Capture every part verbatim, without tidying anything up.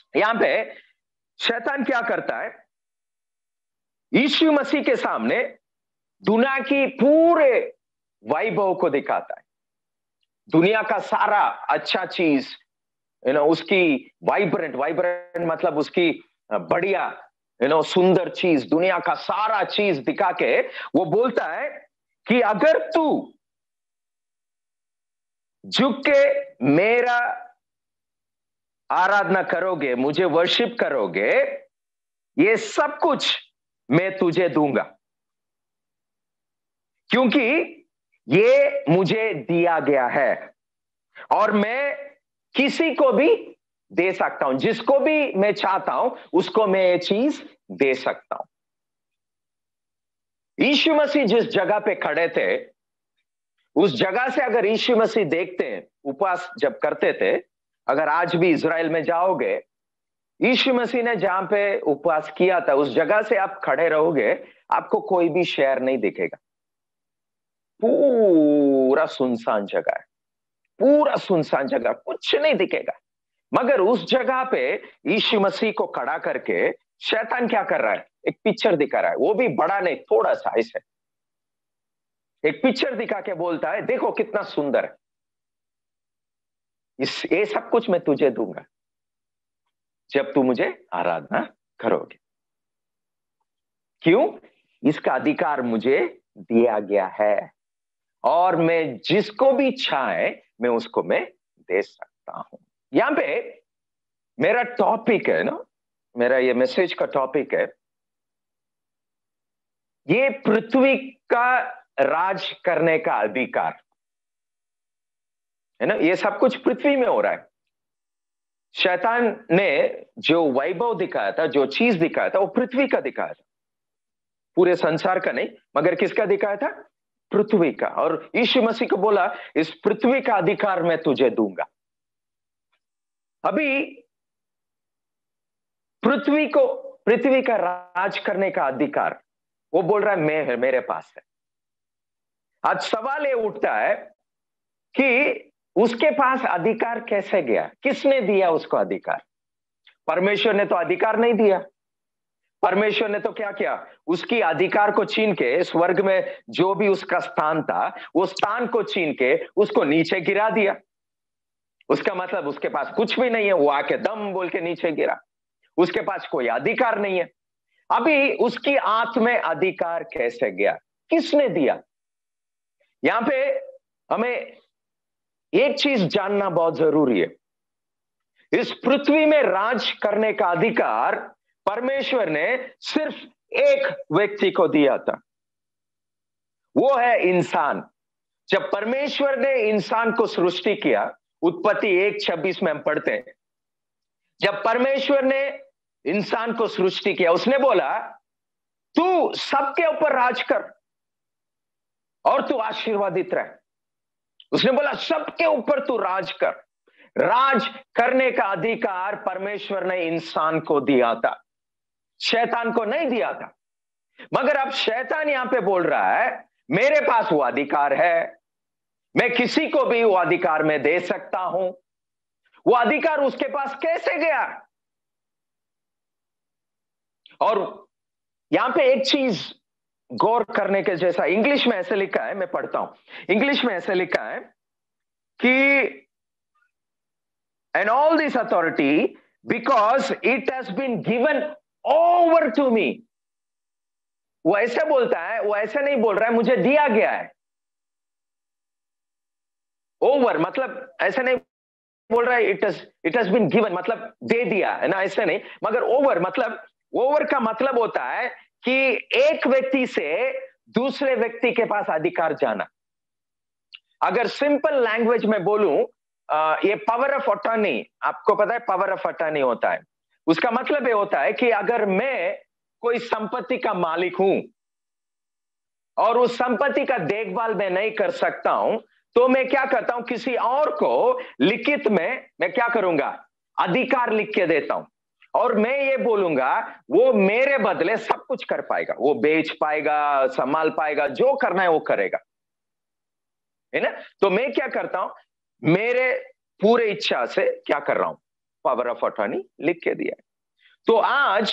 यहां पे शैतान क्या करता है, यीशु मसीह के सामने दुनिया की पूरे वैभव को दिखाता है, दुनिया का सारा अच्छा चीज, यू नो उसकी वाइब्रेंट वाइब्रेंट मतलब उसकी बढ़िया, यू नो सुंदर चीज, दुनिया का सारा चीज दिखा के वो बोलता है कि अगर तू झुक के मेरा आराधना करोगे, मुझे वर्शिप करोगे, ये सब कुछ मैं तुझे दूंगा, क्योंकि ये मुझे दिया गया है और मैं किसी को भी दे सकता हूं, जिसको भी मैं चाहता हूं उसको मैं ये चीज दे सकता हूं। यीशु मसीह जिस जगह पे खड़े थे, उस जगह से अगर यीशु मसीह देखते हैं, उपवास जब करते थे, अगर आज भी इज़राइल में जाओगे, यीशु मसीह ने जहां पे उपवास किया था उस जगह से आप खड़े रहोगे, आपको कोई भी शहर नहीं दिखेगा, पूरा सुनसान जगह है, पूरा सुनसान जगह, कुछ नहीं दिखेगा। मगर उस जगह पे यीशु मसीह को खड़ा करके शैतान क्या कर रहा है, एक पिक्चर दिखा रहा है, वो भी बड़ा नहीं, थोड़ा सा ऐसे एक पिक्चर दिखा के बोलता है, देखो कितना सुंदर है, इस ये सब कुछ मैं तुझे दूंगा जब तू मुझे आराधना करोगे। क्यों? इसका अधिकार मुझे दिया गया है और मैं जिसको भी चाहे मैं उसको मैं दे सकता हूं। यहां पे मेरा टॉपिक है ना, मेरा ये मैसेज का टॉपिक है, ये पृथ्वी का राज करने का अधिकार है ना, ये सब कुछ पृथ्वी में हो रहा है। शैतान ने जो वैभव दिखाया था, जो चीज दिखाया था, वो पृथ्वी का दिखाया था, पूरे संसार का नहीं, मगर किसका दिखाया था? पृथ्वी का। और यीशु मसीह को बोला, इस पृथ्वी का अधिकार मैं तुझे दूंगा। अभी पृथ्वी को, पृथ्वी का राज करने का अधिकार वो बोल रहा है मैं है, मेरे पास है। आज सवाल ये उठता है कि उसके पास अधिकार कैसे गया, किसने दिया उसको अधिकार? परमेश्वर ने तो अधिकार नहीं दिया। परमेश्वर ने तो क्या किया, उसकी अधिकार को छीन के, स्वर्ग में जो भी उसका स्थान था वो स्थान को छीन के उसको नीचे गिरा दिया। उसका मतलब उसके पास कुछ भी नहीं है, वो आके दम बोल के नीचे गिरा, उसके पास कोई अधिकार नहीं है। अभी उसकी आंख में अधिकार कैसे गया, किसने दिया? यहां पे हमें एक चीज जानना बहुत जरूरी है, इस पृथ्वी में राज करने का अधिकार परमेश्वर ने सिर्फ एक व्यक्ति को दिया था, वो है इंसान। जब परमेश्वर ने इंसान को सृष्टि किया, उत्पत्ति एक छब्बीस में हम पढ़ते हैं, जब परमेश्वर ने इंसान को सृष्टि किया, उसने बोला तू सबके ऊपर राज कर और तू आशीर्वादित रह। उसने बोला सबके ऊपर तू राज कर। राज करने का अधिकार परमेश्वर ने इंसान को दिया था, शैतान को नहीं दिया था। मगर अब शैतान यहां पे बोल रहा है मेरे पास वो अधिकार है, मैं किसी को भी वो अधिकार में दे सकता हूं। वो अधिकार उसके पास कैसे गया? और यहां पे एक चीज गौर करने के जैसा, इंग्लिश में ऐसे लिखा है, मैं पढ़ता हूं, इंग्लिश में ऐसे लिखा है कि and all this authority because it has been given over to me। वो ऐसे बोलता है, वो ऐसे नहीं बोल रहा है मुझे दिया गया है। ओवर मतलब ऐसे नहीं बोल रहा है it has it has been given मतलब दे दिया है ना, ऐसे नहीं। मगर ओवर मतलब, ओवर का मतलब होता है कि एक व्यक्ति से दूसरे व्यक्ति के पास अधिकार जाना। अगर सिंपल लैंग्वेज में बोलूं, Uh, ये पावर ऑफ अटॉर्नी, आपको पता है पावर ऑफ अटॉर्नी होता है, उसका मतलब ये होता है कि अगर मैं कोई संपत्ति का मालिक हूं और उस संपत्ति का देखभाल मैं नहीं कर सकता हूं, तो मैं क्या करता हूं, किसी और को लिखित में मैं क्या करूंगा, अधिकार लिख के देता हूं और मैं ये बोलूंगा वो मेरे बदले सब कुछ कर पाएगा, वो बेच पाएगा, संभाल पाएगा, जो करना है वो करेगा, है ना। तो मैं क्या करता हूं, मेरे पूरे इच्छा से क्या कर रहा हूं, पावर ऑफ अटॉर्नी लिख के दिया है। तो आज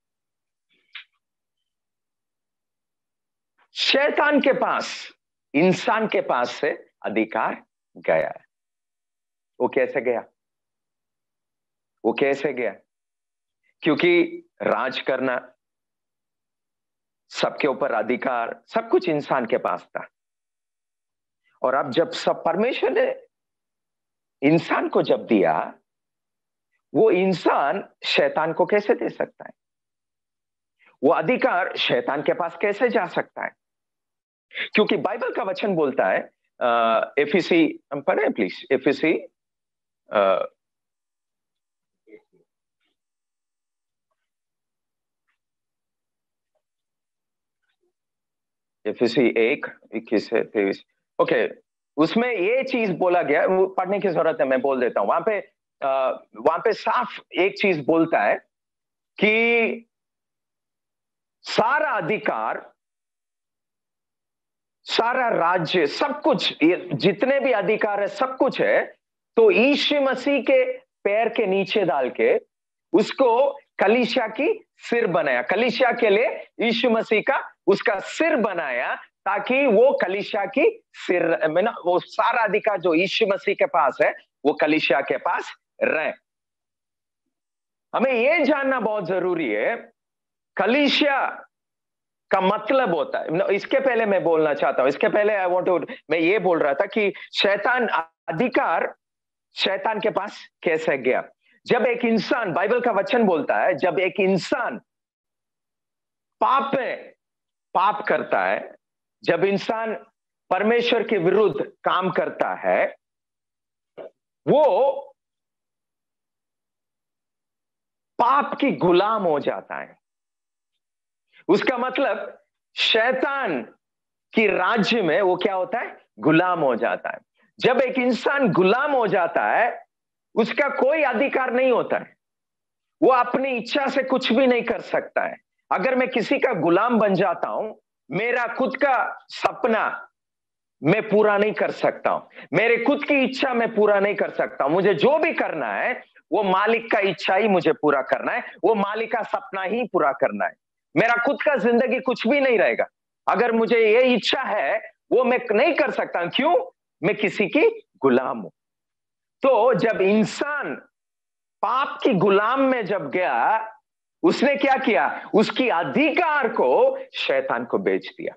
शैतान के पास इंसान के पास से अधिकार गया है। वो कैसे गया? वो कैसे गया? क्योंकि राज करना, सबके ऊपर अधिकार, सब कुछ इंसान के पास था। और अब जब सब परमेश्वर ने इंसान को जब दिया, वो इंसान शैतान को कैसे दे सकता है? वो अधिकार शैतान के पास कैसे जा सकता है? क्योंकि बाइबल का वचन बोलता है, एफिसी हम पढ़े प्लीज, एफिसी एफिसी एक इक्कीस से तेईस। ओके, उसमें ये चीज बोला गया, वो पढ़ने की जरूरत है, मैं बोल देता हूं। वहां पे वहां पे साफ एक चीज बोलता है कि सारा अधिकार, सारा राज्य, सब कुछ, जितने भी अधिकार है, सब कुछ है, तो यीशु मसीह के पैर के नीचे डाल के उसको कलीसिया की सिर बनाया। कलीसिया के लिए यीशु मसीह का उसका सिर बनाया, ताकि वो कलीसिया की सिर में ना, वो सारा अधिकार जो यीशु मसीह के पास है वो कलीसिया के पास रहे। हमें यह जानना बहुत जरूरी है, कलीसिया का मतलब होता है, इसके पहले मैं बोलना चाहता हूं, इसके पहले आई वांट टू, मैं ये बोल रहा था कि शैतान अधिकार शैतान के पास कैसे गया। जब एक इंसान, बाइबल का वचन बोलता है, जब एक इंसान पाप में पाप करता है, जब इंसान परमेश्वर के विरुद्ध काम करता है, वो पाप की गुलाम हो जाता है। उसका मतलब शैतान की राज्य में वो क्या होता है? गुलाम हो जाता है। जब एक इंसान गुलाम हो जाता है, उसका कोई अधिकार नहीं होता है, वो अपनी इच्छा से कुछ भी नहीं कर सकता है। अगर मैं किसी का गुलाम बन जाता हूं, मेरा खुद का सपना मैं पूरा नहीं कर सकता हूं, मेरे खुद की इच्छा मैं पूरा नहीं कर सकता हूं। मुझे जो भी करना है वो मालिक का इच्छा ही मुझे पूरा करना है, वो मालिक का सपना ही पूरा करना है। मेरा खुद का जिंदगी कुछ भी नहीं रहेगा। अगर मुझे ये इच्छा है वो मैं नहीं कर सकता। क्यों? मैं किसी की गुलाम हूं। तो जब इंसान पाप की गुलाम में जब गया, उसने क्या किया? उसकी अधिकार को शैतान को बेच दिया।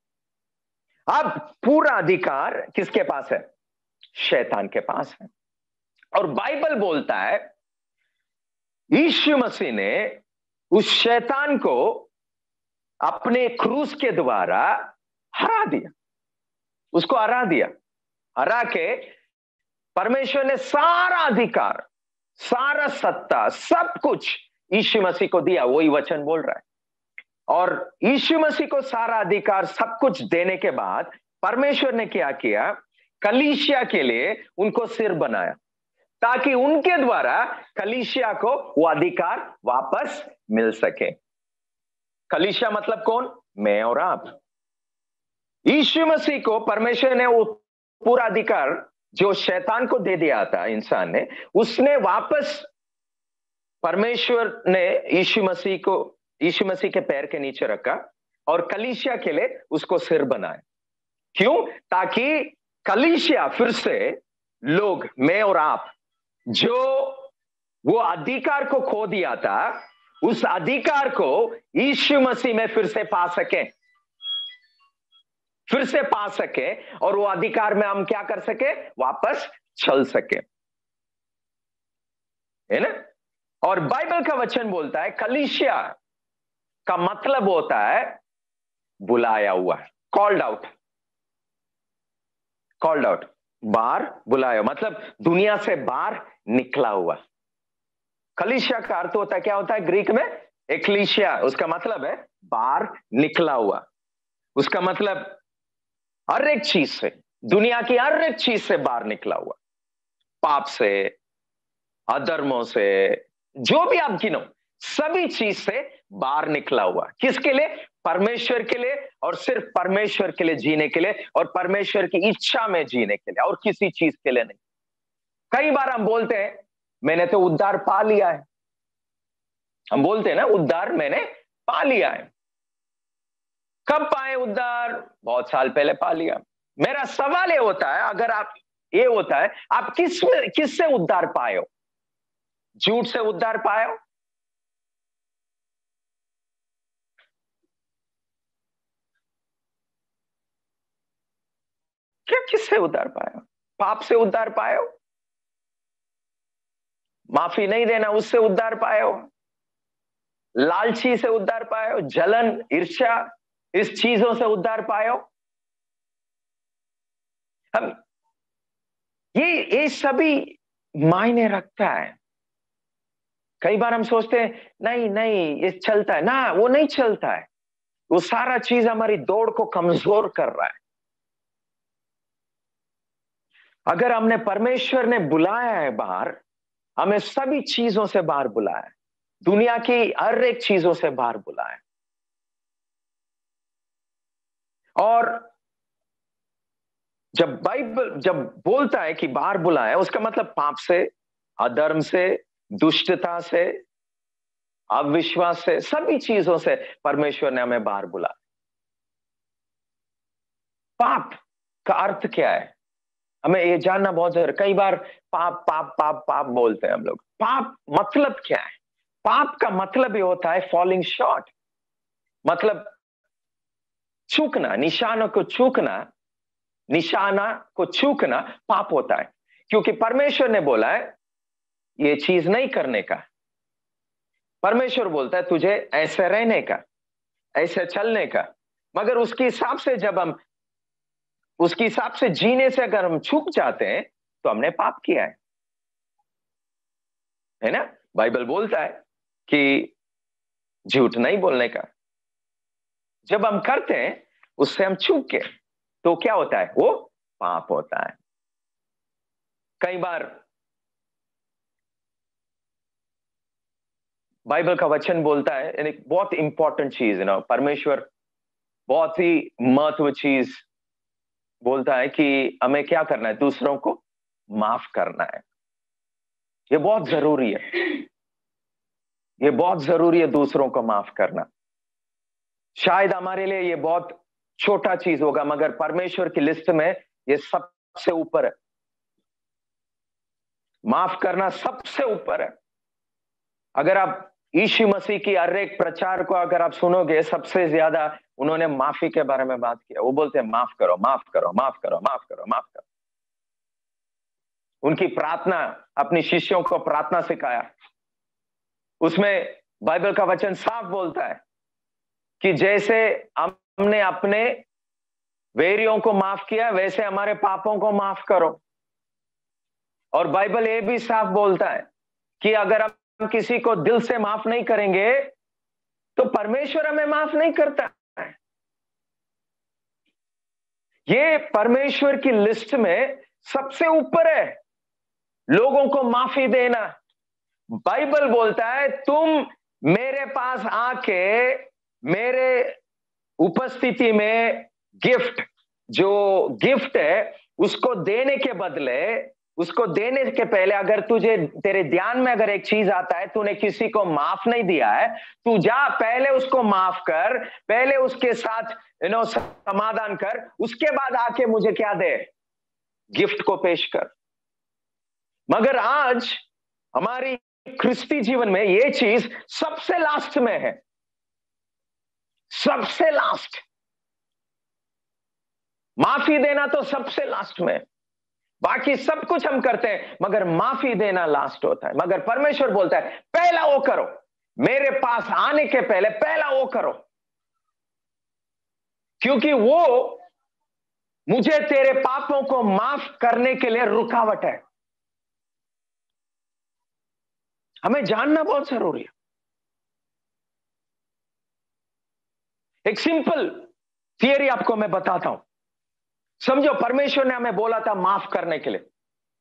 अब पूरा अधिकार किसके पास है? शैतान के पास है। और बाइबल बोलता है यीशु मसीह ने उस शैतान को अपने क्रूस के द्वारा हरा दिया, उसको हरा दिया। हरा के परमेश्वर ने सारा अधिकार, सारा सत्ता, सब कुछ यीशु मसीह को दिया। वही वचन बोल रहा है। और यीशु मसीह को सारा अधिकार, सब कुछ देने के बाद परमेश्वर ने क्या किया? कलीसिया के लिए उनको सिर बनाया, ताकि उनके द्वारा कलीसिया को वो अधिकार वापस मिल सके। कलीसिया मतलब कौन? मैं और आप। यीशु मसीह को परमेश्वर ने वो पूरा अधिकार जो शैतान को दे दिया था इंसान ने, उसने वापस, परमेश्वर ने यीशु मसीह को, यीशु मसीह के पैर के नीचे रखा और कलीसिया के लिए उसको सिर बनाया। क्यों? ताकि कलीसिया फिर से, लोग, मैं और आप, जो वो अधिकार को खो दिया था, उस अधिकार को यीशु मसीह में फिर से पा सके, फिर से पा सके, और वो अधिकार में हम क्या कर सके? वापस चल सके, है ना? और बाइबल का वचन बोलता है कलीसिया का मतलब होता है बुलाया हुआ, कॉल्ड आउट। कॉल्ड आउट, बाहर बुलाया, मतलब दुनिया से बाहर निकला हुआ। कलीसिया का अर्थ होता है, क्या होता है ग्रीक में? एक्लीसिया, उसका मतलब है बाहर निकला हुआ। उसका मतलब हर एक चीज से, दुनिया की हर एक चीज से बाहर निकला हुआ, पाप से, अधर्मों से, जो भी आप गिनो, सभी चीज से बाहर निकला हुआ। किसके लिए? परमेश्वर के लिए, और सिर्फ परमेश्वर के लिए जीने के लिए, और परमेश्वर की इच्छा में जीने के लिए, और किसी चीज के लिए नहीं। कई बार हम बोलते हैं मैंने तो उद्धार पा लिया है। हम बोलते हैं ना, उद्धार मैंने पा लिया है। कब पाए उद्धार? बहुत साल पहले पा लिया। मेरा सवाल ये होता है, अगर आप ये होता है, आप किस किससे उद्धार पाए हो? झूठ से उद्धार पाए हो? क्या किससे उद्धार पाए हो? पाप से उद्धार पाए हो? माफी नहीं देना, उससे उद्धार पाए हो? लालची से उद्धार पाए हो? जलन, ईर्ष्या, इस चीजों से उद्धार पाए हो? हम ये ये सभी मायने रखता है। कई बार हम सोचते हैं नहीं नहीं ये चलता है ना, वो नहीं चलता है। वो सारा चीज हमारी दौड़ को कमजोर कर रहा है। अगर हमने परमेश्वर ने बुलाया है बाहर, हमें सभी चीजों से बाहर बुलाया है, दुनिया की हर एक चीजों से बाहर बुलाया है। और जब बाइबल जब बोलता है कि बाहर बुलाया, उसका मतलब पाप से, अधर्म से, दुष्टता से, अविश्वास से, सभी चीजों से परमेश्वर ने हमें बाहर बुलाया। पाप का अर्थ क्या है, हमें ये जानना बहुत जरूरी। कई बार पाप पाप पाप पाप बोलते हैं हम लोग। पाप मतलब क्या है? पाप का मतलब ये होता है फॉलिंग शॉर्ट, मतलब चूकना, निशानों को चूकना, निशाना को चूकना पाप होता है। क्योंकि परमेश्वर ने बोला है ये चीज नहीं करने का। परमेश्वर बोलता है तुझे ऐसे रहने का, ऐसे चलने का। मगर उसके हिसाब से जब हम उसके हिसाब से जीने से अगर हम चूक जाते हैं तो हमने पाप किया है, है ना? बाइबल बोलता है कि झूठ नहीं बोलने का। जब हम करते हैं उससे हम चूक के, तो क्या होता है? वो पाप होता है। कई बार बाइबल का वचन बोलता है, यानी बहुत इंपॉर्टेंट चीज है ना, परमेश्वर बहुत ही महत्व चीज बोलता है कि हमें क्या करना है? दूसरों को माफ करना है। ये बहुत जरूरी है, ये बहुत जरूरी है दूसरों को माफ करना। शायद हमारे लिए ये बहुत छोटा चीज होगा, मगर परमेश्वर की लिस्ट में ये सबसे ऊपर है। माफ करना सबसे ऊपर है। अगर आप यीशु मसीह की हर एक प्रचार को अगर आप सुनोगे, सबसे ज्यादा उन्होंने माफी के बारे में बात किया। वो बोलते हैं माफ करो, माफ करो, माफ करो, माफ करो, माफ करो। उनकी प्रार्थना, अपने शिष्यों को प्रार्थना सिखाया। उसमें बाइबल का वचन साफ बोलता है कि जैसे हमने अपने वेरियों को माफ किया, वैसे हमारे पापों को माफ करो। और बाइबल ये भी साफ बोलता है कि अगर हम किसी को दिल से माफ नहीं करेंगे तो परमेश्वर हमें माफ नहीं करता है। ये परमेश्वर की लिस्ट में सबसे ऊपर है, लोगों को माफी देना। बाइबल बोलता है तुम मेरे पास आके मेरे उपस्थिति में गिफ्ट, जो गिफ्ट है उसको देने के बदले, उसको देने के पहले अगर तुझे, तेरे ध्यान में अगर एक चीज आता है, तूने किसी को माफ नहीं दिया है, तू जा पहले उसको माफ कर, पहले उसके साथ यू नो समाधान कर, उसके बाद आके मुझे क्या दे? गिफ्ट को पेश कर। मगर आज हमारी ख्रिस्ती जीवन में ये चीज सबसे लास्ट में है, सबसे लास्ट। माफी देना तो सबसे लास्ट में, बाकी सब कुछ हम करते हैं मगर माफी देना लास्ट होता है। मगर परमेश्वर बोलता है पहला वो करो, मेरे पास आने के पहले पहला वो करो, क्योंकि वो मुझे तेरे पापों को माफ करने के लिए रुकावट है। हमें जानना बहुत जरूरी है। एक सिंपल थियरी आपको मैं बताता हूं। समझो परमेश्वर ने हमें बोला था माफ करने के लिए,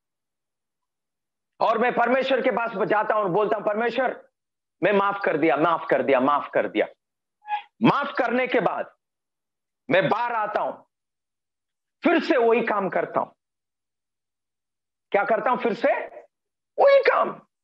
और मैं परमेश्वर के पास जाता हूं और बोलता हूं परमेश्वर मैं माफ कर दिया, माफ कर दिया, माफ कर दिया। माफ करने के बाद मैं बाहर आता हूं, फिर से वही काम करता हूं। क्या करता हूं? फिर से वही काम।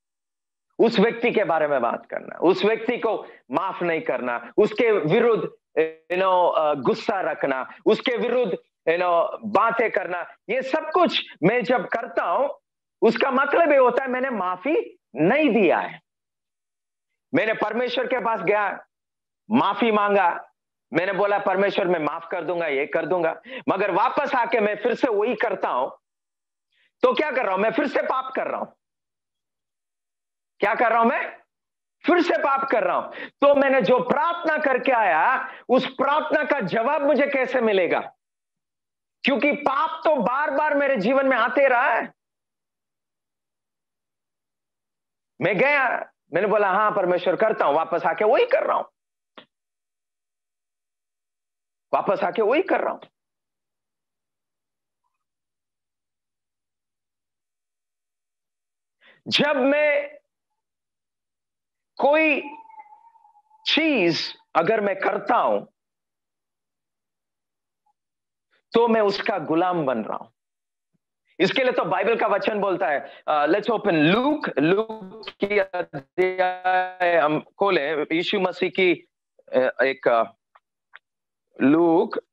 उस व्यक्ति के बारे में बात करना, उस व्यक्ति को माफ नहीं करना, उसके विरुद्ध यू नो गुस्सा रखना, उसके विरुद्ध यू नो बातें करना, ये सब कुछ मैं जब करता हूं उसका मतलब ये होता है मैंने माफी नहीं दिया है। मैंने परमेश्वर के पास गया, माफी मांगा, मैंने बोला परमेश्वर मैं माफ कर दूंगा, ये कर दूंगा, मगर वापस आके मैं फिर से वही करता हूं, तो क्या कर रहा हूं मैं? फिर से पाप कर रहा हूं। क्या कर रहा हूं मैं? फिर से पाप कर रहा हूं। तो मैंने जो प्रार्थना करके आया, उस प्रार्थना का जवाब मुझे कैसे मिलेगा? क्योंकि पाप तो बार बार मेरे जीवन में आते रहा है। मैं गया, मैंने बोला हां परमेश्वर करता हूं, वापस आके वही कर रहा हूं, वापस आके वही कर रहा हूं। जब मैं कोई चीज अगर मैं करता हूं तो मैं उसका गुलाम बन रहा हूं। इसके लिए तो बाइबल का वचन बोलता है, लेट्स ओपन लूक, लूक की अध्याय हम खोले, यीशु मसीह की एक लूक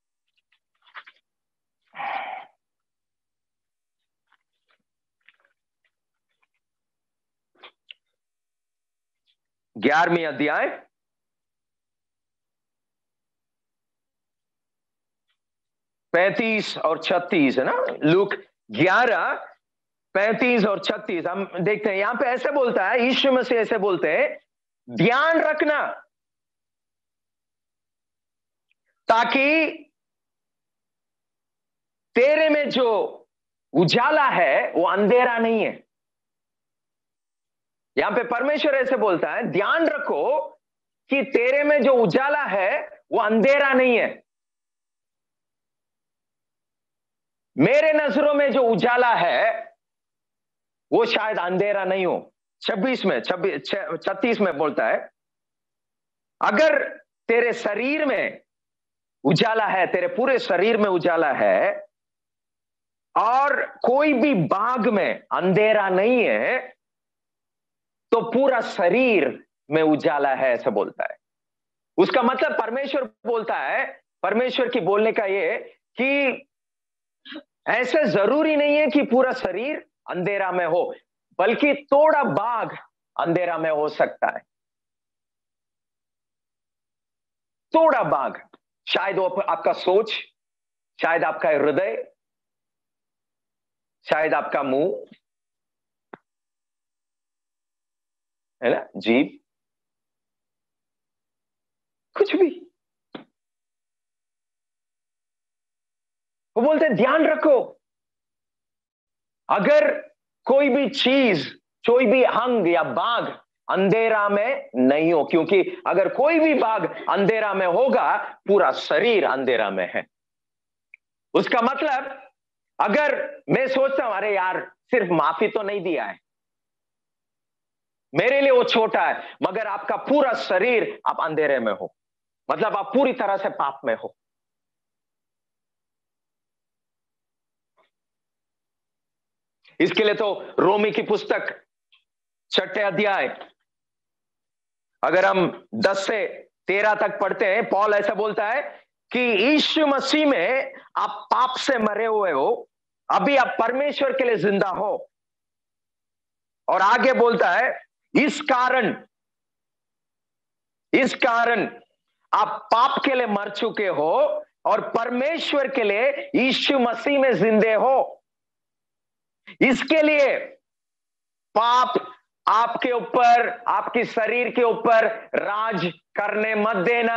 ग्यारहवीं अध्याय पैंतीस और छत्तीस है ना, लूक ग्यारह पैंतीस और छत्तीस हम देखते हैं। यहां पे ऐसे बोलता है, यीशु मसीह ऐसे बोलते हैं, ध्यान रखना ताकि तेरे में जो उजाला है वो अंधेरा नहीं है। यहां पे परमेश्वर ऐसे बोलता है, ध्यान रखो कि तेरे में जो उजाला है वो अंधेरा नहीं है। मेरे नजरों में जो उजाला है वो शायद अंधेरा नहीं हो। छब्बीस में छब्बीस छत्तीस में बोलता है, अगर तेरे शरीर में उजाला है, तेरे पूरे शरीर में उजाला है और कोई भी भाग में अंधेरा नहीं है, तो पूरा शरीर में उजाला है, ऐसा बोलता है। उसका मतलब परमेश्वर बोलता है, परमेश्वर की बोलने का ये कि ऐसे जरूरी नहीं है कि पूरा शरीर अंधेरा में हो, बल्कि थोड़ा भाग अंधेरा में हो सकता है। थोड़ा भाग, शायद वो आपका सोच, शायद आपका हृदय, शायद आपका मुंह, है ना, जीभ, कुछ भी। वो बोलते हैं ध्यान रखो, अगर कोई भी चीज, कोई भी अंग या भाग अंधेरा में नहीं हो, क्योंकि अगर कोई भी भाग अंधेरा में होगा पूरा शरीर अंधेरा में है। उसका मतलब अगर मैं सोचता हूं अरे यार सिर्फ माफी तो नहीं दिया है, मेरे लिए वो छोटा है, मगर आपका पूरा शरीर आप अंधेरे में हो, मतलब आप पूरी तरह से पाप में हो। इसके लिए तो रोमी की पुस्तक छठे अध्याय अगर हम दस से तेरह तक पढ़ते हैं, पौल ऐसा बोलता है कि यीशु मसीह में आप पाप से मरे हुए हो, अभी आप परमेश्वर के लिए जिंदा हो। और आगे बोलता है इस कारण इस कारण आप पाप के लिए मर चुके हो और परमेश्वर के लिए यीशु मसीह में जिंदे हो। इसके लिए पाप आपके ऊपर, आपके शरीर के ऊपर राज करने मत देना,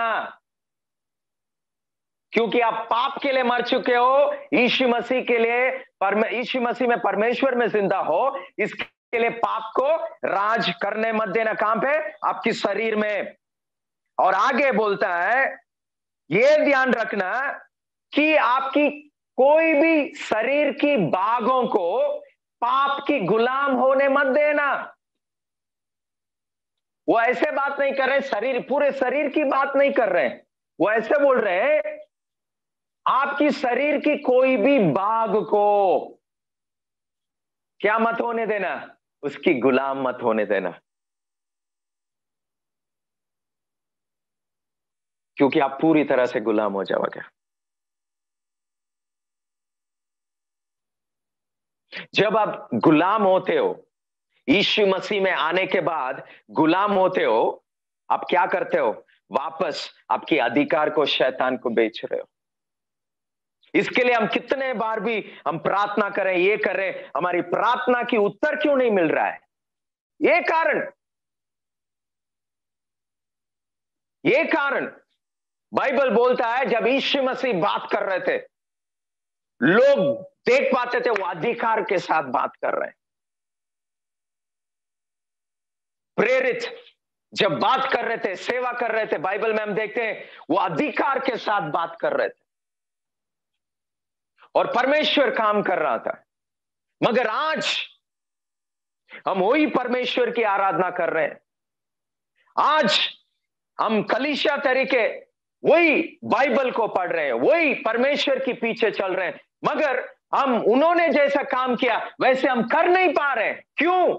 क्योंकि आप पाप के लिए मर चुके हो, यीशु मसीह के लिए, यीशु मसीह में परमेश्वर में जिंदा हो। इसके लिए पाप को राज करने मत देना। कहां पे? आपकी शरीर में। और आगे बोलता है यह ध्यान रखना कि आपकी कोई भी शरीर की भागों को पाप की गुलाम होने मत देना। वो ऐसे बात नहीं कर रहे, शरीर, पूरे शरीर की बात नहीं कर रहे, वो ऐसे बोल रहे हैं आपकी शरीर की कोई भी भाग को क्या मत होने देना? उसकी गुलाम मत होने देना, क्योंकि आप पूरी तरह से गुलाम हो जाओगे। जब आप गुलाम होते हो, यीशु मसीह में आने के बाद गुलाम होते हो, आप क्या करते हो? वापस आपके अधिकार को शैतान को बेच रहे हो। इसके लिए हम कितने बार भी हम प्रार्थना करें, ये करें, हमारी प्रार्थना की उत्तर क्यों नहीं मिल रहा है? ये कारण ये कारण बाइबल बोलता है, जब यीशु मसीह बात कर रहे थे, लोग देख पाते थे वो अधिकार के साथ बात कर रहे हैं। प्रेरित जब बात कर रहे थे, सेवा कर रहे थे, बाइबल में हम देखते हैं वो अधिकार के साथ बात कर रहे थे और परमेश्वर काम कर रहा था। मगर आज हम वही परमेश्वर की आराधना कर रहे हैं। आज हम कलीसिया तरीके वही बाइबल को पढ़ रहे हैं, वही परमेश्वर के पीछे चल रहे हैं, मगर हम उन्होंने जैसा काम किया वैसे हम कर नहीं पा रहे हैं। क्यों?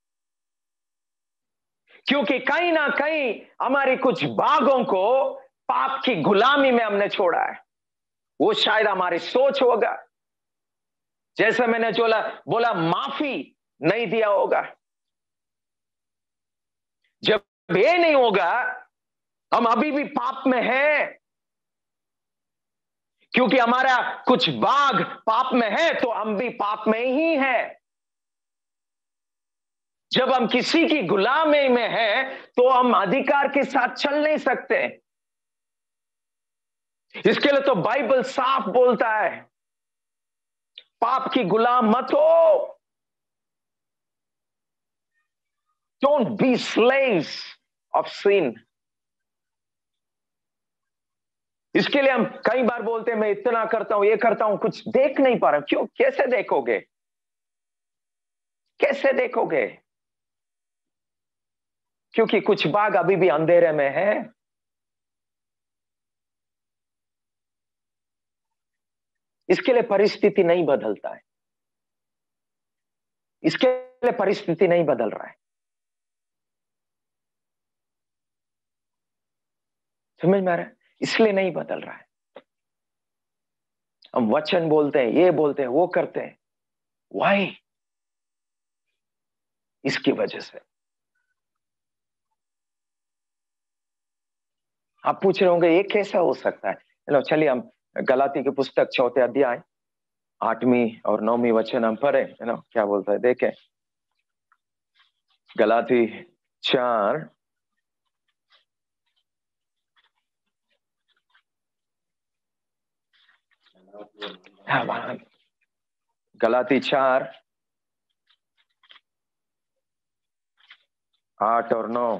क्योंकि कहीं ना कहीं हमारी कुछ भागों को पाप की गुलामी में हमने छोड़ा है। वो शायद हमारी सोच होगा, जैसे मैंने बोला बोला माफी नहीं दिया होगा। जब ये नहीं होगा, हम अभी भी पाप में हैं, क्योंकि हमारा कुछ भाग पाप में है, तो हम भी पाप में ही हैं। जब हम किसी की गुलामी में हैं, तो हम अधिकार के साथ चल नहीं सकते। इसके लिए तो बाइबल साफ बोलता है, पाप की गुलाम मत हो। Don't be slaves of sin. इसके लिए हम कई बार बोलते हैं, मैं इतना करता हूं, ये करता हूं, कुछ देख नहीं पा रहा। क्यों? कैसे देखोगे? कैसे देखोगे? क्योंकि कुछ भाग अभी भी अंधेरे में है। इसके लिए परिस्थिति नहीं बदलता है, इसके लिए परिस्थिति नहीं बदल रहा है। समझ में आ रहा है? इसलिए नहीं बदल रहा है। हम वचन बोलते हैं, ये बोलते हैं, वो करते हैं। Why? इसकी वजह से। आप पूछ रहे होंगे ये कैसा हो सकता है? चलो चलिए हम गलाती की पुस्तक चौथे अध्याय आठवीं और नौवीं वचन हम पढ़े, है ना, क्या बोलता है देखें। गलाती चार गलाती चार आठ और नौ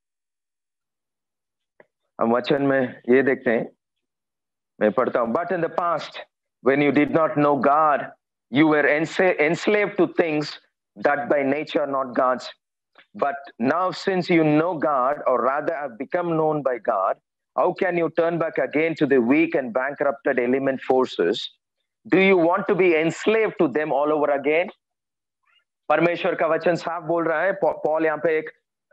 हम वचन में ये देखते हैं। मैं पढ़ता हूं। But in the past when you did not know God, you were enslaved to things that by nature are not God's. But now since you know God, or rather have become known by God, how can you turn back again to the weak and bankrupted element forces? Do you want to be enslaved to them all over again? परमेश्वर का वचन साफ बोल रहा है। Paul यहाँ पे एक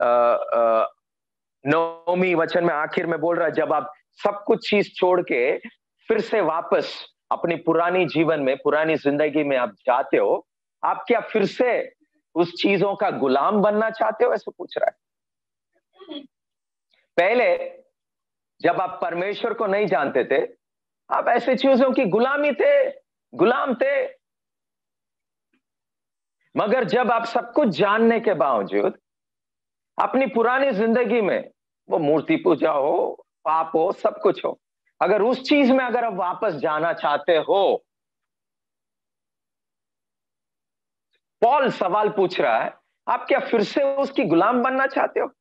नौवीं वचन में आखिर में बोल रहा है, जब आप सब कुछ चीज छोड़ के फिर से वापस अपनी पुरानी जीवन में, पुरानी जिंदगी में आप जाते हो, आप क्या फिर से उस चीजों का गुलाम बनना चाहते हो? ऐसे पूछ रहा है। पहले जब आप परमेश्वर को नहीं जानते थे, आप ऐसे चीजों की गुलामी थे, गुलाम थे। मगर जब आप सब कुछ जानने के बावजूद अपनी पुरानी जिंदगी में, वो मूर्ति पूजा हो, पाप हो, सब कुछ हो, अगर उस चीज में अगर आप वापस जाना चाहते हो, पॉल सवाल पूछ रहा है, आप क्या फिर से उसकी गुलाम बनना चाहते हो?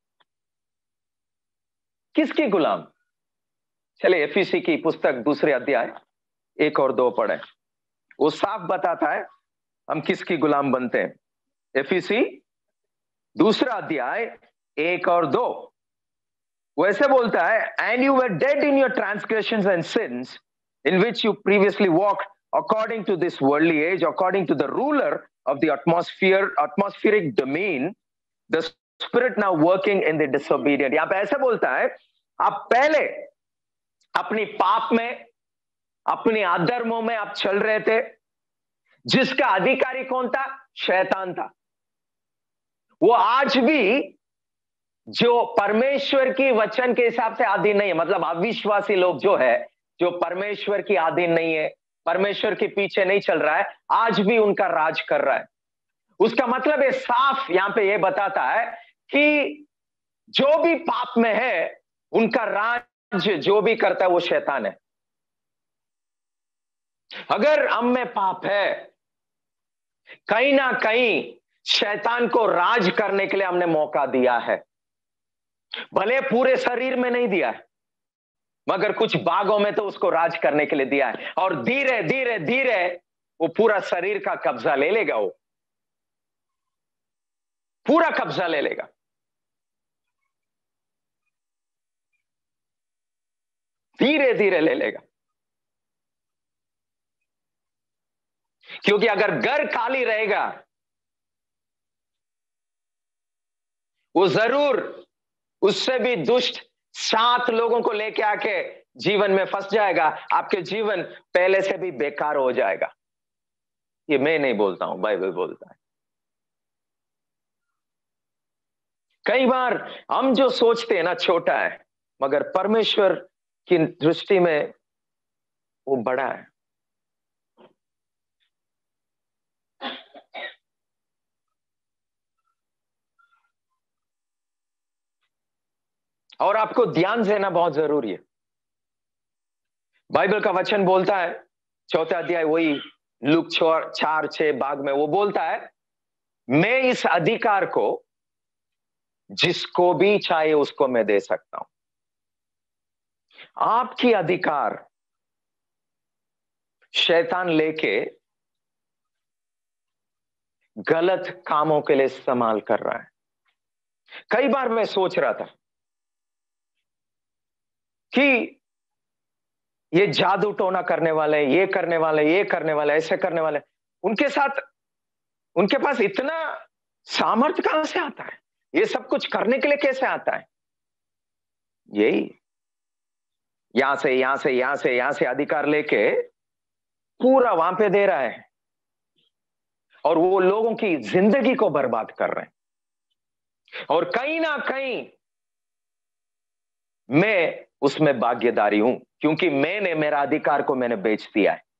किसकी गुलाम? चलिए एफीसी की पुस्तक दूसरे अध्याय एक और दो पढ़े, वो साफ बताता है हम किसकी गुलाम बनते हैं। एफीसी दूसरा अध्याय एक और दो वैसे बोलता है, and you were dead in your transgressions and sins in which you previously walked according to this worldly age, according to the ruler of the atmosphere, atmospheric domain, the spirit now working in the disobedient. यहां पे ऐसे बोलता है, आप पहले अपनी पाप में, अपनी अधर्मों में आप चल रहे थे, जिसका अधिकारी कौन था? शैतान था। वो आज भी जो परमेश्वर की वचन के हिसाब से अधीन नहीं है, मतलब अविश्वासी लोग जो है, जो परमेश्वर की अधीन नहीं है, परमेश्वर के पीछे नहीं चल रहा है, आज भी उनका राज कर रहा है। उसका मतलब ये साफ यहां पे ये बताता है कि जो भी पाप में है, उनका राज जो भी करता है वो शैतान है। अगर हम में पाप है, कहीं ना कहीं शैतान को राज करने के लिए हमने मौका दिया है। भले पूरे शरीर में नहीं दिया है, मगर कुछ भागों में तो उसको राज करने के लिए दिया है, और धीरे धीरे धीरे वो पूरा शरीर का कब्जा ले लेगा, वो पूरा कब्जा ले लेगा। धीरे धीरे ले लेगा, क्योंकि अगर घर खाली रहेगा, वो जरूर उससे भी दुष्ट सात लोगों को लेके आके जीवन में फंस जाएगा। आपके जीवन पहले से भी बेकार हो जाएगा। ये मैं नहीं बोलता हूं, बाइबल बोलता है। कई बार हम जो सोचते हैं ना छोटा है, मगर परमेश्वर की दृष्टि में वो बड़ा है। और आपको ध्यान देना बहुत जरूरी है। बाइबल का वचन बोलता है, चौथा अध्याय वही लूक चार छह भाग में वो बोलता है, मैं इस अधिकार को जिसको भी चाहे उसको मैं दे सकता हूं। आपकी अधिकार शैतान लेके गलत कामों के लिए इस्तेमाल कर रहा है। कई बार मैं सोच रहा था कि ये जादू टोना करने वाले, ये करने वाले, ये करने वाले, ऐसे करने वाले, उनके साथ, उनके पास इतना सामर्थ्य कहां से आता है? ये सब कुछ करने के लिए कैसे आता है? यही यहां से यहां से यहां से यहां से अधिकार लेके पूरा वहां पे दे रहा है, और वो लोगों की जिंदगी को बर्बाद कर रहे हैं। और कहीं ना कहीं मैं उसमें भागीदारी हूं, क्योंकि मैंने मेरा अधिकार को मैंने बेच दिया है।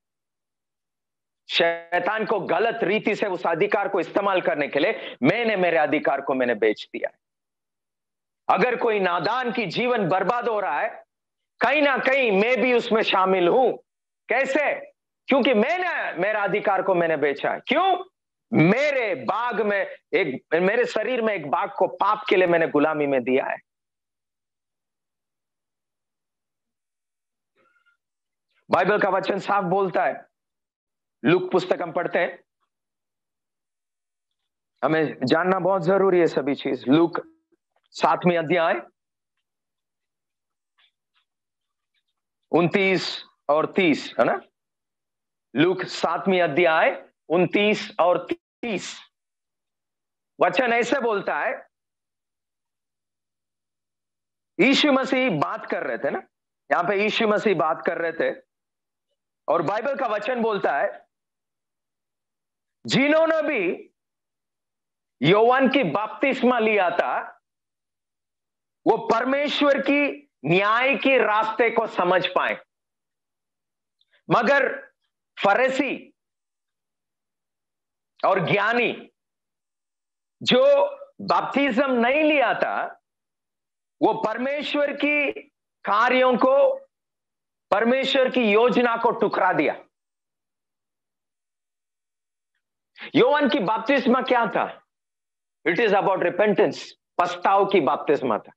शैतान को गलत रीति से उस अधिकार को इस्तेमाल करने के लिए मैंने मेरे अधिकार को मैंने बेच दिया है। अगर कोई नादान की जीवन बर्बाद हो रहा है, कहीं ना कहीं मैं भी उसमें शामिल हूं। कैसे? क्योंकि मैंने मेरा अधिकार को मैंने बेचा है। क्यों? मेरे बाग में एक, मेरे शरीर में एक बाग को पाप के लिए मैंने गुलामी में दिया है। बाइबल का वचन साफ बोलता है, लूक पुस्तक हम पढ़ते हैं, हमें जानना बहुत जरूरी है सभी चीज। लूक सातवीं अध्याय उनतीस और तीस, है ना? लूक सातवीं अध्याय उनतीस और तीस वचन ऐसे बोलता है, यीशु मसीह बात कर रहे थे ना, यहां पे यीशु मसीह बात कर रहे थे, और बाइबल का वचन बोलता है, जिन्होंने भी योवान की बपतिस्मा लिया था, वो परमेश्वर की न्याय के रास्ते को समझ पाए, मगर फरीसी और ज्ञानी जो बपतिस्म नहीं लिया था, वो परमेश्वर की कार्यों को, परमेश्वर की योजना को टुकरा दिया। योवान की बपतिस्मा क्या था? इट इज अबाउट रिपेंटेंस, पछताव की बपतिस्मा था।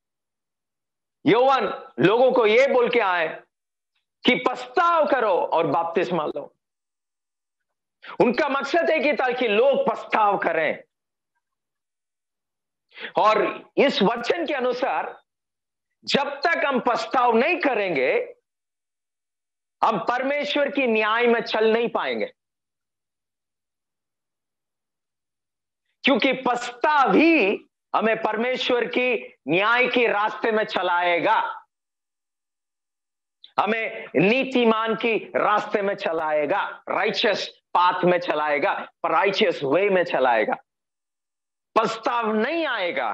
योवान लोगों को यह बोल के आए कि पछताव करो और बपतिस्मा लो। उनका मकसद है कि ताकि लोग पछताव करें। और इस वचन के अनुसार जब तक हम पछताव नहीं करेंगे, हम परमेश्वर की न्याय में चल नहीं पाएंगे। क्योंकि पछतावा ही हमें परमेश्वर की न्याय के रास्ते में चलाएगा, हमें नीतिमान की रास्ते में चलाएगा, राइचियस पाथ में चलाएगा, राइचियस वे में चलाएगा। पछतावा नहीं आएगा।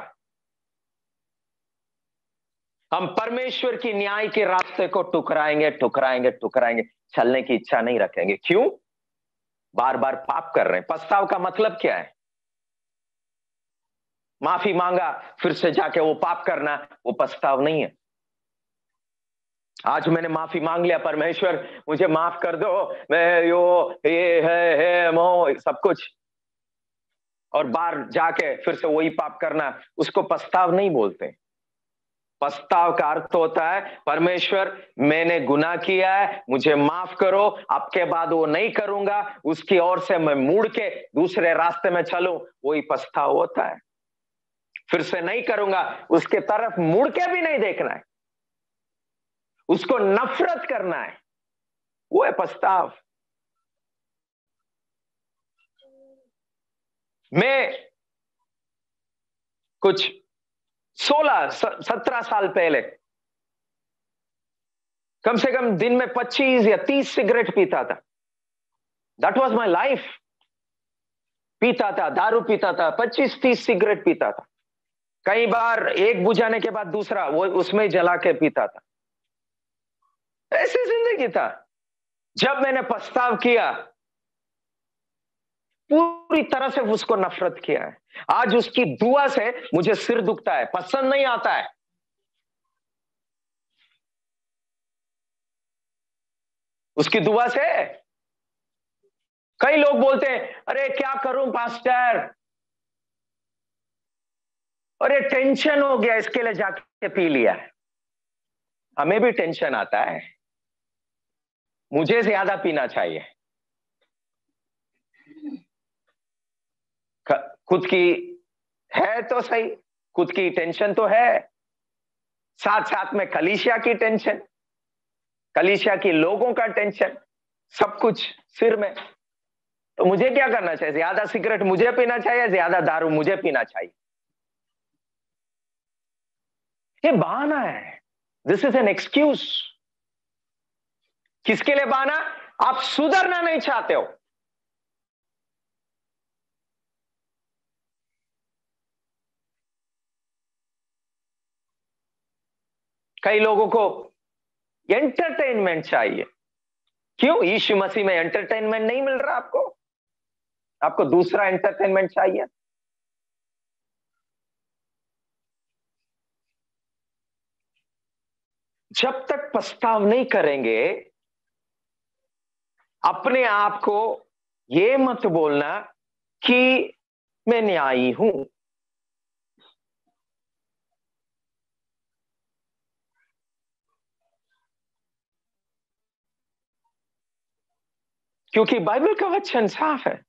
हम परमेश्वर की न्याय के रास्ते को टुकराएंगे टुकराएंगे टुकराएंगे, चलने की इच्छा नहीं रखेंगे। क्यों? बार बार पाप कर रहे हैं। पछताव का मतलब क्या है? माफी मांगा फिर से जाके वो पाप करना, वो पछताव नहीं है। आज मैंने माफी मांग लिया, परमेश्वर मुझे माफ कर दो, मैं यो ये है, है मो सब कुछ, और बाहर जाके फिर से वही पाप करना, उसको पछताव नहीं बोलते। पछताव का अर्थ होता है परमेश्वर मैंने गुनाह किया है, मुझे माफ करो, अब के बाद वो नहीं करूंगा, उसकी ओर से मैं मुड़ के दूसरे रास्ते में चलूं, वही पछताव होता है। फिर से नहीं करूंगा, उसके तरफ मुड़ के भी नहीं देखना है, उसको नफरत करना है, वो है पछताव। मैं कुछ सोलह सत्रह साल पहले कम से कम दिन में पच्चीस या तीस सिगरेट पीता था। That was my life. पीता था, दारू पीता था, पच्चीस तीस सिगरेट पीता था। कई बार एक बुझाने के बाद दूसरा वो उसमें जला के पीता था। ऐसी जिंदगी था। जब मैंने पछताव किया, पूरी तरह से उसको नफरत किया है। आज उसकी दुआ से मुझे सिर दुखता है, पसंद नहीं आता है। उसकी दुआ से कई लोग बोलते हैं, अरे क्या करूं पास्टर, अरे टेंशन हो गया इसके लिए जाके पी लिया। हमें भी टेंशन आता है, मुझे ज्यादा पीना चाहिए। खुद की है तो सही, खुद की टेंशन तो है, साथ साथ में कलीसिया की टेंशन, कलीसिया के लोगों का टेंशन, सब कुछ सिर में। तो मुझे क्या करना चाहिए? ज्यादा सिगरेट मुझे पीना चाहिए, ज्यादा दारू मुझे पीना चाहिए? ये बहाना है। This is an excuse. किसके लिए बहाना? आप सुधरना नहीं चाहते हो। कई लोगों को एंटरटेनमेंट चाहिए। क्यों? यीशु मसीह में एंटरटेनमेंट नहीं मिल रहा आपको, आपको दूसरा एंटरटेनमेंट चाहिए। जब तक पछताव नहीं करेंगे, अपने आप को ये मत बोलना कि मैं न्यायी हूं। क्योंकि बाइबल का वचन साफ है,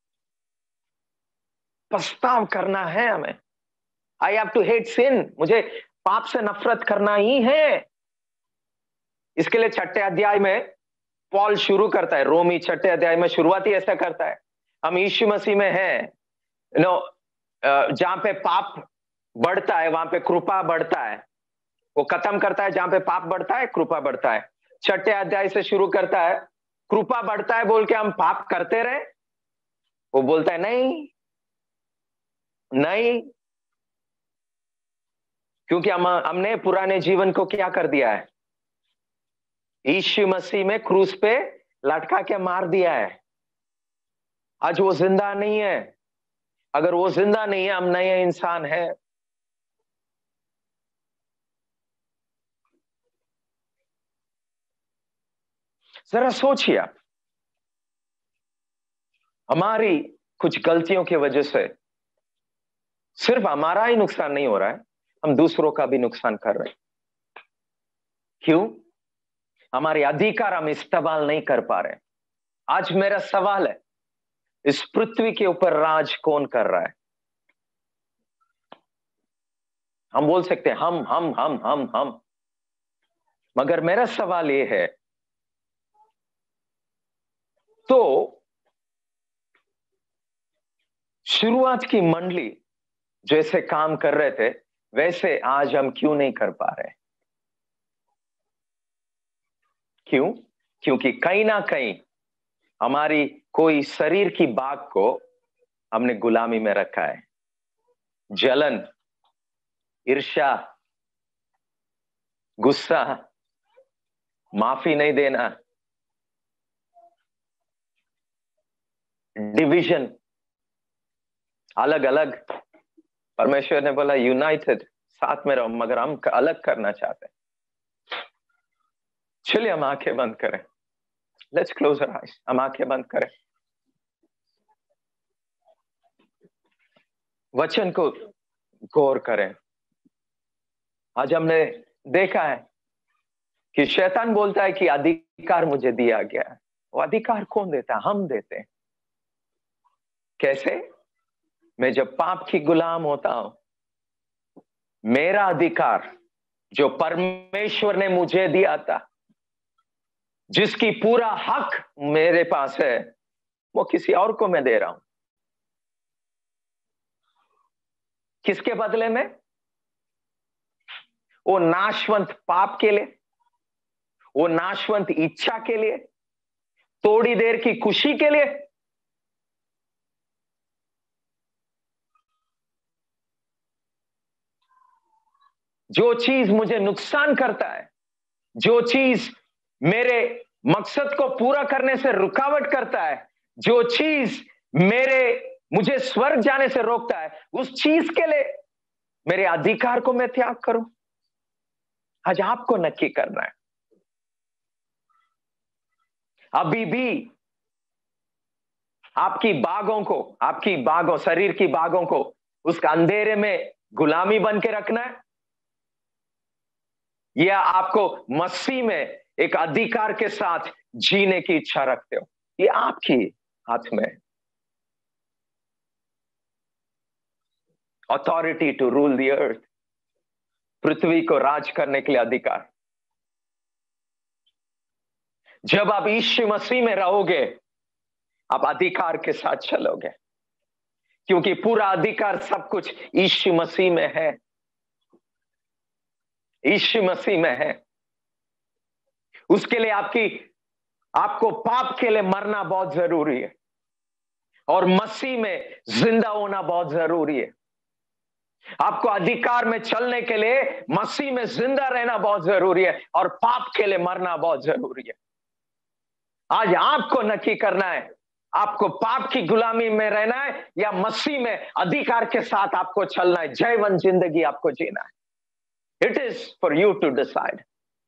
पछताव करना है हमें। I have to hate sin, मुझे पाप से नफरत करना ही है। इसके लिए छठे अध्याय में पॉल शुरू करता है, रोमी छठे अध्याय में शुरुआती ऐसा करता है, हम यीशु मसीह में हैं, यू नो, जहां पे पाप बढ़ता है वहां पे कृपा बढ़ता है। वो खत्म करता है जहां पे पाप बढ़ता है, कृपा बढ़ता है। छठे अध्याय से शुरू करता है, कृपा बढ़ता है बोल के हम पाप करते रहे। वो बोलता है नहीं नहीं, क्योंकि हम हमने पुराने जीवन को क्या कर दिया है? यीशु मसीह में क्रूस पे लटका के मार दिया है। आज वो जिंदा नहीं है। अगर वो जिंदा नहीं है, हम नए इंसान है। जरा सोचिए, हमारी कुछ गलतियों की वजह से सिर्फ हमारा ही नुकसान नहीं हो रहा है, हम दूसरों का भी नुकसान कर रहे हैं। क्यों? हमारे अधिकार हम इस्तेमाल नहीं कर पा रहे। आज मेरा सवाल है, इस पृथ्वी के ऊपर राज कौन कर रहा है? हम बोल सकते हैं हम हम हम हम हम मगर मेरा सवाल यह है, तो शुरुआत की मंडली जैसे काम कर रहे थे वैसे आज हम क्यों नहीं कर पा रहे? क्यों? क्योंकि कहीं ना कहीं हमारी कोई शरीर की बात को हमने गुलामी में रखा है। जलन, ईर्ष्या, गुस्सा, माफी नहीं देना, डिवीजन, अलग अलग। परमेश्वर ने बोला यूनाइटेड, साथ में रहो, मगर हम अलग करना चाहते हैं। चलिए हम आंखें बंद करें। Let's close our eyes. हम आंखें बंद करें, वचन को गौर करें। आज हमने देखा है कि शैतान बोलता है कि अधिकार मुझे दिया गया है। वो अधिकार कौन देता है? हम देते हैं। कैसे? मैं जब पाप की गुलाम होता हूं, मेरा अधिकार जो परमेश्वर ने मुझे दिया था, जिसकी पूरा हक मेरे पास है, वो किसी और को मैं दे रहा हूं। किसके बदले में? वो नाशवंत पाप के लिए, वो नाशवंत इच्छा के लिए, थोड़ी देर की खुशी के लिए। जो चीज मुझे नुकसान करता है, जो चीज मेरे मकसद को पूरा करने से रुकावट करता है, जो चीज मेरे मुझे स्वर्ग जाने से रोकता है, उस चीज के लिए मेरे अधिकार को मैं त्याग करूं। आज आपको नक्की करना है। अभी भी आपकी बागों को, आपकी बागों, शरीर की बागों को उस अंधेरे में गुलामी बन के रखना है, या आपको मसीह में एक अधिकार के साथ जीने की इच्छा रखते हो? ये आपकी हाथ में। Authority to rule the earth, पृथ्वी को राज करने के लिए अधिकार। जब आप यीशु मसीह में रहोगे, आप अधिकार के साथ चलोगे, क्योंकि पूरा अधिकार, सब कुछ यीशु मसीह में है। यीशु मसीह में है। उसके लिए आपकी आपको पाप के लिए मरना बहुत जरूरी है, और मसीह में जिंदा होना बहुत जरूरी है। आपको अधिकार में चलने के लिए मसीह में जिंदा रहना बहुत जरूरी है, और पाप के लिए मरना बहुत जरूरी है। आज आपको नक्की करना है, आपको पाप की गुलामी में रहना है या मसीह में अधिकार के साथ आपको चलना है, जयवंत जिंदगी आपको जीना है। It is for you to decide.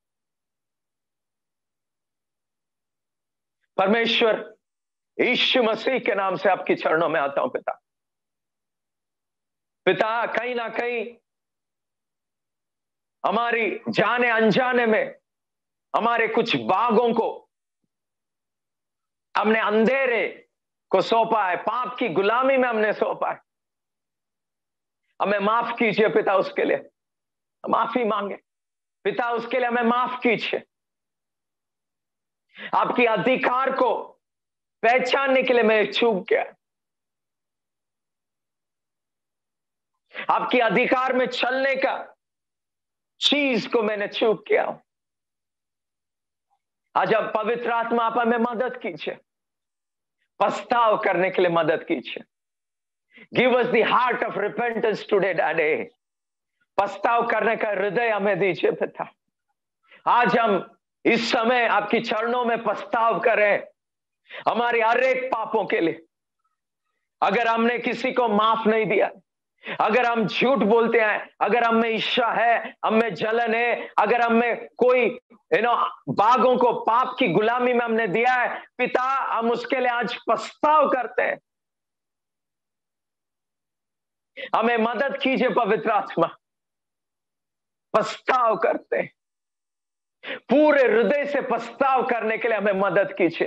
परमेश्वर यीशु मसीह के नाम से आपके चरणों में आता हूं पिता। पिता, कहीं ना कहीं हमारी जाने अनजाने में हमारे कुछ बागों को हमने अंधेरे को सौंपा है, पाप की गुलामी में हमने सौंपा है। हमें माफ कीजिए पिता, उसके लिए माफी मांगे पिता, उसके लिए हमें माफ कीजिए। आपकी अधिकार को पहचानने के लिए मैं चूक गया, आपकी अधिकार में चलने का चीज को मैंने चूक किया। आज अब पवित्र आत्मा आप हमें मदद कीजिए, पछताव करने के लिए मदद कीजिए। Give us the heart of repentance today daddy. पछताव करने का हृदय हमें दीजिए पिता। आज हम इस समय आपकी चरणों में पछताव करें हमारे हर एक पापों के लिए। अगर हमने किसी को माफ नहीं दिया, अगर हम झूठ बोलते हैं, अगर हम में ईर्ष्या है, हम में जलन है, अगर हम में कोई यू नो बागों को पाप की गुलामी में हमने दिया है पिता, हम उसके लिए आज पछताव करते हैं। हमें मदद कीजिए पवित्र आत्मा। पछताव करते हैं, पूरे हृदय से पछताव करने के लिए हमें मदद कीजिए,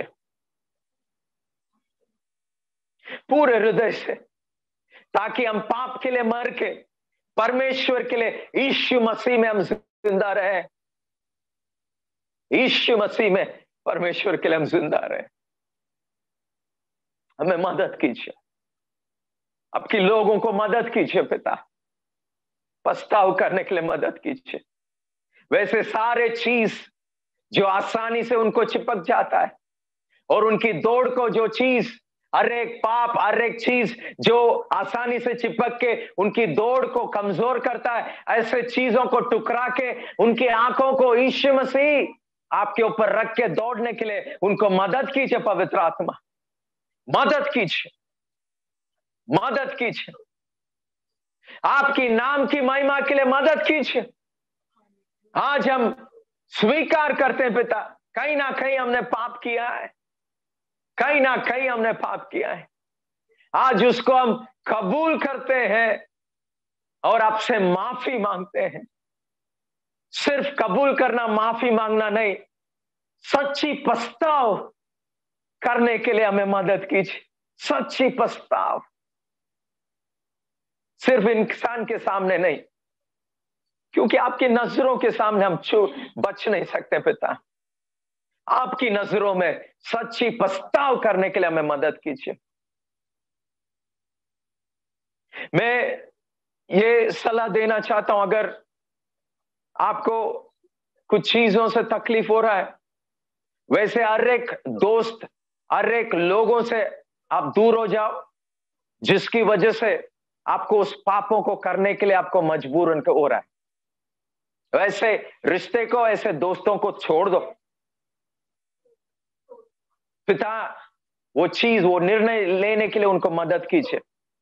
पूरे हृदय से, ताकि हम पाप के लिए मर के परमेश्वर के लिए यीशु मसीह में हम जिंदा रहे। यीशु मसीह में परमेश्वर के लिए हम जिंदा रहे। हमें मदद कीजिए। आपकी लोगों को मदद कीजिए पिता, पछताव करने के लिए मदद कीजिए। वैसे सारे चीज जो आसानी से उनको चिपक जाता है, और उनकी दौड़ को जो चीज, हर एक पाप, हर एक चीज जो आसानी से चिपक के उनकी दौड़ को कमजोर करता है, ऐसे चीजों को टुकरा के उनकी आंखों को यीशु मसीह आपके ऊपर रख के दौड़ने के लिए उनको मदद कीजिए। पवित्र आत्मा मदद कीजिए, मदद कीजिए, आपकी नाम की महिमा के लिए मदद कीजिए। आज हम स्वीकार करते हैं पिता, कहीं ना कहीं हमने पाप किया है, कहीं ना कहीं हमने पाप किया है। आज उसको हम कबूल करते हैं और आपसे माफी मांगते हैं। सिर्फ कबूल करना, माफी मांगना नहीं, सच्ची पछताव करने के लिए हमें मदद कीजिए। सच्ची पछताव, सिर्फ इंसान के सामने नहीं, क्योंकि आपकी नजरों के सामने हम छू बच नहीं सकते पिता। आपकी नजरों में सच्ची पछताव करने के लिए हमें मदद कीजिए। मैं ये सलाह देना चाहता हूं, अगर आपको कुछ चीजों से तकलीफ हो रहा है, वैसे हर एक दोस्त, हर एक लोगों से आप दूर हो जाओ जिसकी वजह से आपको उस पापों को करने के लिए आपको मजबूरन हो रहा है। वैसे रिश्ते को, ऐसे दोस्तों को छोड़ दो पिता। वो चीज, वो निर्णय लेने के लिए उनको मदद कीजिए।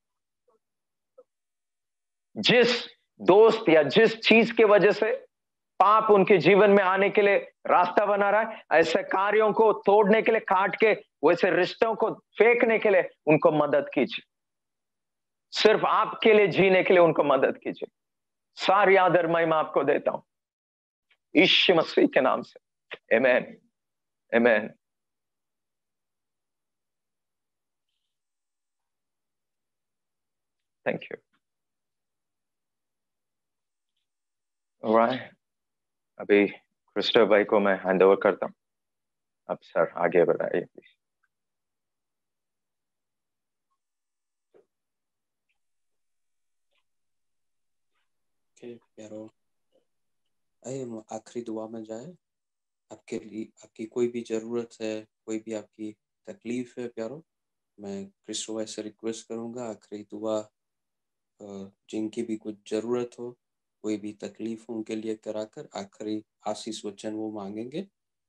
जिस दोस्त या जिस चीज की वजह से पाप उनके जीवन में आने के लिए रास्ता बना रहा है, ऐसे कार्यों को तोड़ने के लिए, काट के वैसे रिश्तों को फेंकने के लिए उनको मदद कीजिए। सिर्फ आपके लिए जीने के लिए उनको मदद कीजिए। सारी आदर महिमा आपको देता हूं यीशु मसीह के नाम से। आमीन, आमीन। Thank you. ऑलराइट, अभी क्रिस्टोफर भाई को मैं हैंड ओवर करता हूं। अब सर आगे बढ़ाइए प्लीज। प्यारो, आइए हम आखिरी दुआ में जाए। आपके लिए, आपकी कोई भी जरूरत है, कोई भी आपकी तकलीफ है प्यारो, मैं क्रिस्टोफर से रिक्वेस्ट करूंगा आखिरी दुआ जिनकी भी कुछ जरूरत हो, कोई भी तकलीफ हो, उनके लिए कराकर आखिरी आशीष वचन वो मांगेंगे।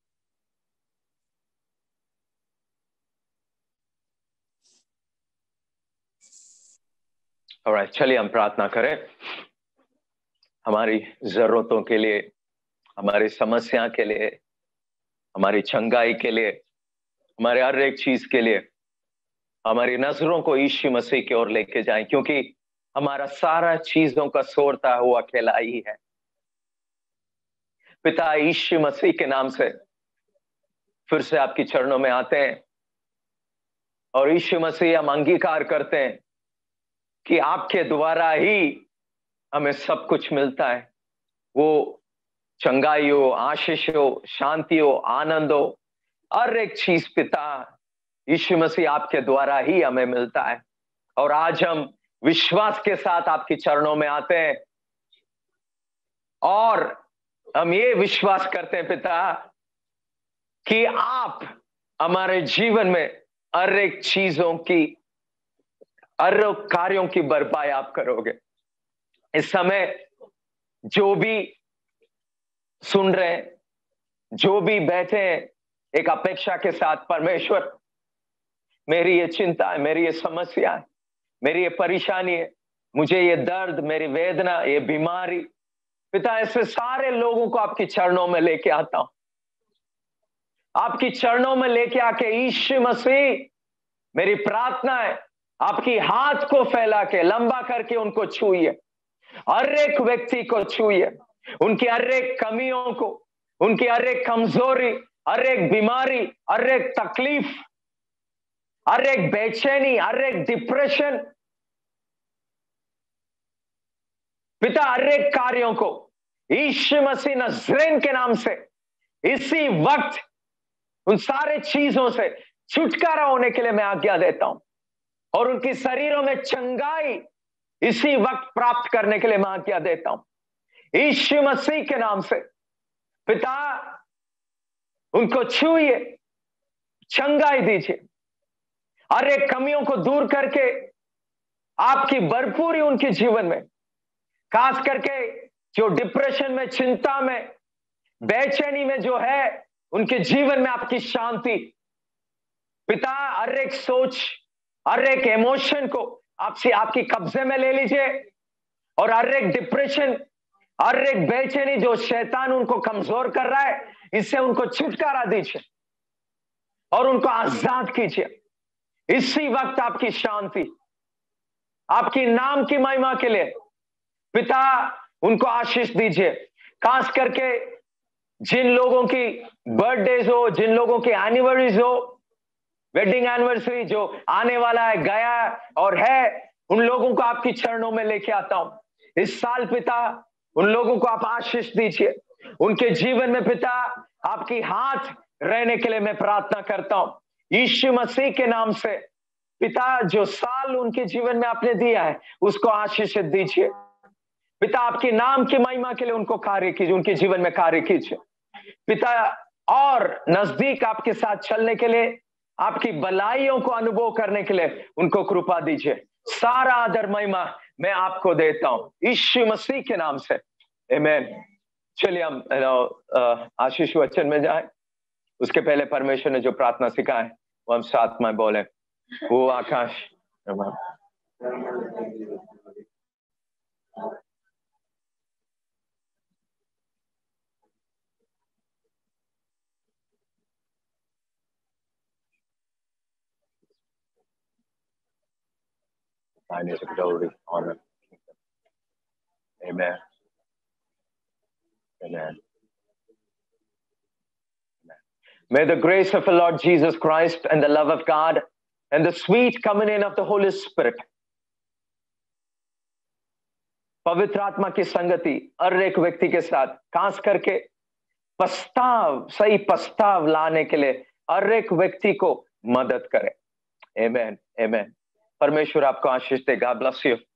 ऑलराइट, चलिए हम प्रार्थना करें। हमारी जरूरतों के लिए, हमारी समस्या के लिए, हमारी चंगाई के लिए, हमारे हर एक चीज के लिए हमारी नजरों को यीशु मसीह की ओर लेके जाएं, क्योंकि हमारा सारा चीजों का सोरता है वो अकेला ही है। पिता, यीशु मसीह के नाम से फिर से आपकी चरणों में आते हैं और यीशु मसीह हम अंगीकार करते हैं कि आपके द्वारा ही हमें सब कुछ मिलता है। वो चंगाई हो, आशीष हो, शांति हो, आनंद हो, हर एक चीज पिता यीशु मसीह आपके द्वारा ही हमें मिलता है। और आज हम विश्वास के साथ आपके चरणों में आते हैं और हम ये विश्वास करते हैं पिता कि आप हमारे जीवन में हर एक चीजों की, हर एक कार्यों की भरपाई आप करोगे। इस समय जो भी सुन रहे हैं, जो भी बैठे हैं, एक अपेक्षा के साथ, परमेश्वर मेरी ये चिंता है, मेरी ये समस्या है, मेरी ये परेशानी है, मुझे ये दर्द, मेरी वेदना, ये बीमारी, पिता ऐसे सारे लोगों को आपकी चरणों में लेके आता हूं। आपकी चरणों में लेके आके यीशु मसीह, मेरी प्रार्थना है आपकी हाथ को फैला के, लंबा करके उनको छूइए, हर एक व्यक्ति को छूइए, उनकी हर एक कमियों को, उनकी हर एक कमजोरी, हर एक बीमारी, हर एक तकलीफ, हर एक बेचैनी, हर एक डिप्रेशन, पिता हर एक कार्यों को यीशु मसीह नज़रेन के नाम से इसी वक्त उन सारे चीजों से छुटकारा होने के लिए मैं आज्ञा देता हूं। और उनकी शरीरों में चंगाई इसी वक्त प्राप्त करने के लिए मैं आज्ञा देता हूं यीशु मसीह के नाम से। पिता, उनको छूइए, चंगाई दीजिए, हर एक कमियों को दूर करके आपकी भरपूरी उनके जीवन में, खास करके जो डिप्रेशन में, चिंता में, बेचैनी में जो है, उनके जीवन में आपकी शांति। पिता, हर एक सोच, हर एक इमोशन को आपसे आपकी कब्जे में ले लीजिए और हर एक डिप्रेशन, हर एक बेचैनी जो शैतान उनको कमजोर कर रहा है, इससे उनको छुटकारा दीजिए और उनको आजाद कीजिए। इसी वक्त आपकी शांति, आपकी नाम की महिमा के लिए पिता उनको आशीष दीजिए। खास करके जिन लोगों की बर्थडेज हो, जिन लोगों की एनिवर्सरीज हो, वेडिंग एनिवर्सरी जो आने वाला है, गया और है, उन लोगों को आपकी चरणों में लेके आता हूं। इस साल पिता उन लोगों को आप आशीष दीजिए, उनके जीवन में पिता आपकी हाथ रहने के लिए मैं प्रार्थना करता हूं यीशु मसीह के नाम से। पिता, जो साल उनके जीवन में आपने दिया है उसको आशीषित दीजिए। पिता, आपके नाम की महिमा के लिए उनको कार्य कीजिए, उनके जीवन में कार्य कीजिए पिता, और नजदीक आपके साथ चलने के लिए, आपकी भलाइयों को अनुभव करने के लिए उनको कृपा दीजिए। सारा आदर महिमा मैं आपको देता हूं यीशु मसीह के नाम से, आमीन। चलिए हम आशीष वचन में जाएं। उसके पहले परमेश्वर ने जो प्रार्थना सिखाया है वो हम साथ में बोले। वो आकाश, thine is the glory, honor, amen, amen. May the grace of our Lord Jesus Christ and the love of God and the sweet communion of the Holy Spirit, पवित्र आत्मा की संगति हर एक व्यक्ति के साथ, खास करके पछताव, सही पछताव लाने के लिए हर एक व्यक्ति को मदद करे। आमेन, आमेन। परमेश्वर आपको आशीष दे। God bless you.